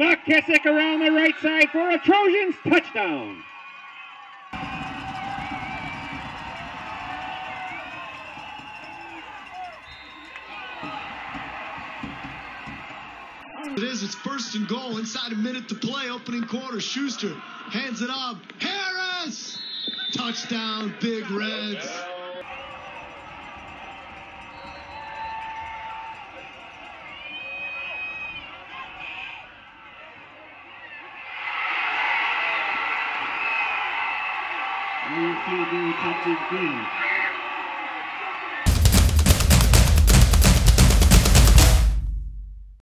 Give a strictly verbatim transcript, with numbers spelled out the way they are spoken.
McKissack around the right side for a Trojans touchdown. It is, it's first and goal, inside a minute to play, opening quarter. Schuster hands it up. Harris! Touchdown, Big Reds. U T B touches B.